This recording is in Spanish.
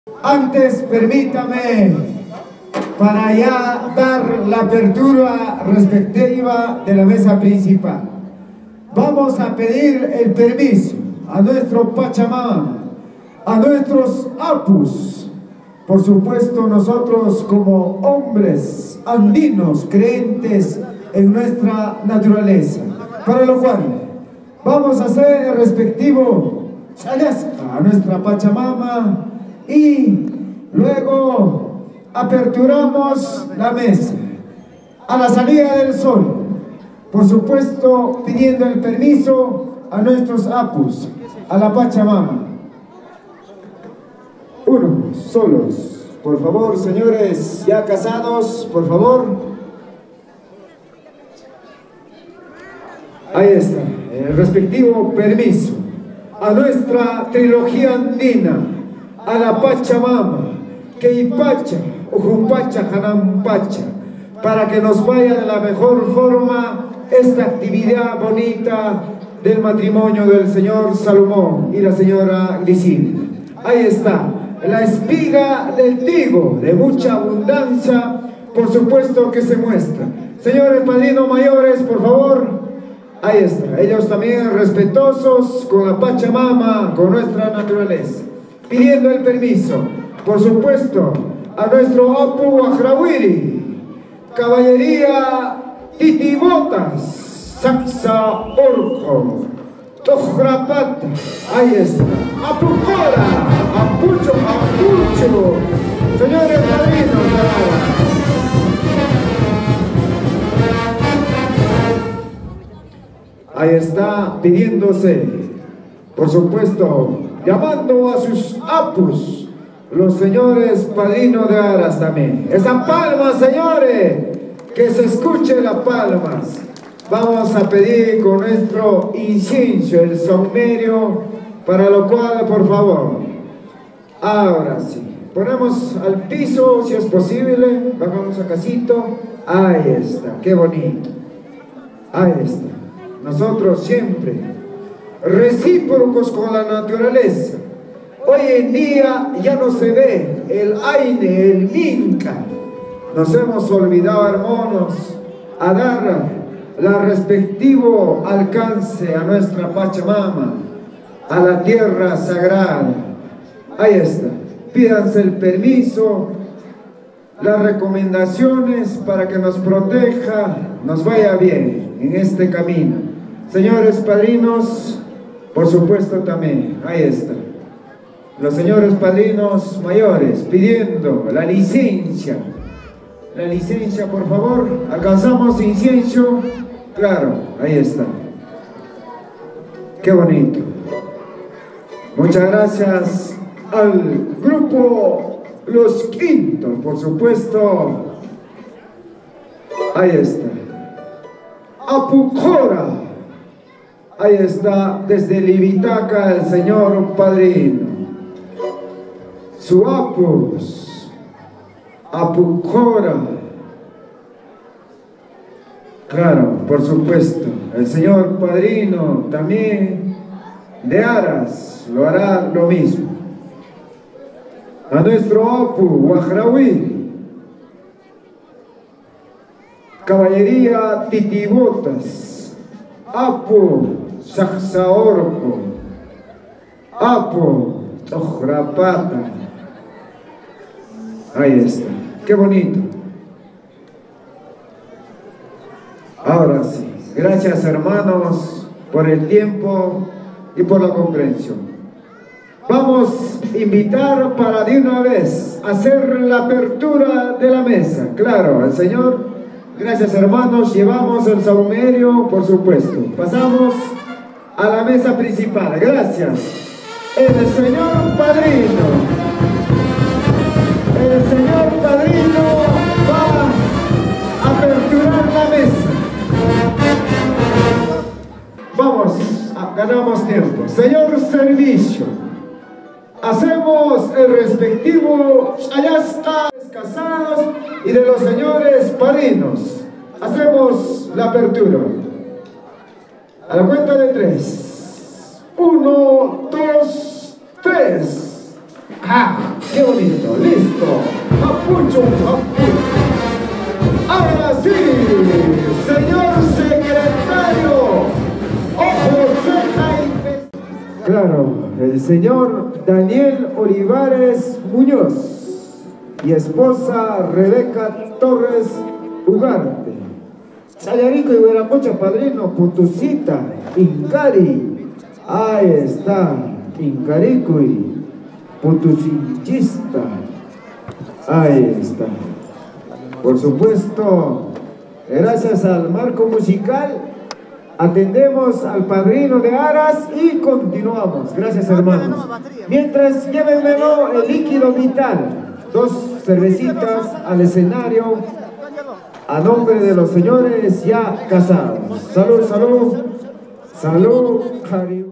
Antes, permítame, para ya dar la apertura respectiva de la mesa principal, vamos a pedir el permiso a nuestro Pachamama, a nuestros apus. Por supuesto, nosotros como hombres andinos creentes en nuestra naturaleza, para lo cual vamos a hacer el respectivo chayasca a nuestra Pachamama y luego aperturamos la mesa a la salida del sol, por supuesto pidiendo el permiso a nuestros apus, a la Pachamama. Uno, solos, por favor, señores ya casados, por favor. Ahí está, el respectivo permiso a nuestra trilogía andina, a la Pachamama, Keipacha, Ujupacha, Janampacha, para que nos vaya de la mejor forma esta actividad bonita del matrimonio del señor Salomón y la señora Grisilda. Ahí está, la espiga del trigo de mucha abundancia, por supuesto que se muestra. Señores padrinos mayores, por favor. Ahí está, ellos también respetuosos con la Pachamama, con nuestra naturaleza, pidiendo el permiso, por supuesto, a nuestro Apu Ajrawiri, Caballería Titibotas, Saxa Orco, Tojrapata, ahí está, Apucora, Apucho, Apucho, señores padrinos, ahí está pidiéndose, por supuesto, llamando a sus apus, los señores padrinos de aras también. Esa palma, señores, que se escuche las palmas. Vamos a pedir con nuestro incienso el saumerio, para lo cual, por favor, ahora sí, ponemos al piso si es posible, bajamos a casito, ahí está, qué bonito, ahí está. Nosotros siempre recíprocos con la naturaleza. Hoy en día ya no se ve el aine, el minca. Nos hemos olvidado, hermanos, a dar la respectivo alcance a nuestra Pachamama, a la tierra sagrada. Ahí está, pídanse el permiso, las recomendaciones para que nos proteja, nos vaya bien en este camino. Señores padrinos, por supuesto también, ahí está, los señores padrinos mayores pidiendo la licencia, por favor. Alcanzamos incienso, claro, ahí está, qué bonito. Muchas gracias al grupo Los Quintos, por supuesto, ahí está, Apucora, ahí está, desde Libitaca el señor padrino, su apus, Apucora, claro, por supuesto, el señor padrino también de aras lo hará lo mismo. A nuestro Apu Guajrawi, Caballería Titibotas, Apu Saxaorco, Apu Tojrapata, ahí está, qué bonito. Ahora sí, gracias hermanos por el tiempo y por la comprensión. Vamos a invitar para de una vez hacer la apertura de la mesa. Claro, al Señor. Gracias hermanos, llevamos el saumerio, por supuesto. Pasamos a la mesa principal. Gracias. El señor padrino. El señor padrino va a aperturar la mesa. Vamos, ganamos tiempo. Señor servicio. Hacemos el respectivo chayasca casados y de los señores padrinos. Hacemos la apertura. A la cuenta de 3. 1, 2, 3. ¡Ah! ¡Qué bonito! ¡Listo! ¡Papucho, papucho! Ahora sí, señor secretario, ojo, ceja y pestaña. Claro, el señor Daniel Olivares Muñoz y esposa Rebeca Torres Ugarte. Sayarico y Hueracocha, padrino, Putucita, Incari. Ahí está, Incaricuy, Putucinchista. Ahí está. Por supuesto, gracias al marco musical, atendemos al padrino de Aras y continuamos. Gracias, hermanos. Mientras, llévenmelo el líquido vital. 2 cervecitas al escenario a nombre de los señores ya casados. Salud, salud. Salud, Harry.